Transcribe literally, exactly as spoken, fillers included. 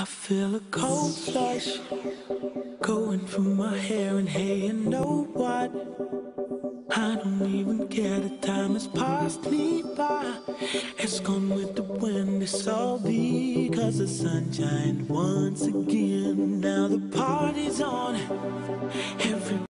I feel a cold flush going through my hair, and hey, you know what? I don't even care, the time has passed me by. It's gone with the wind, it's all because the sunshine once again. Now the party's on. Every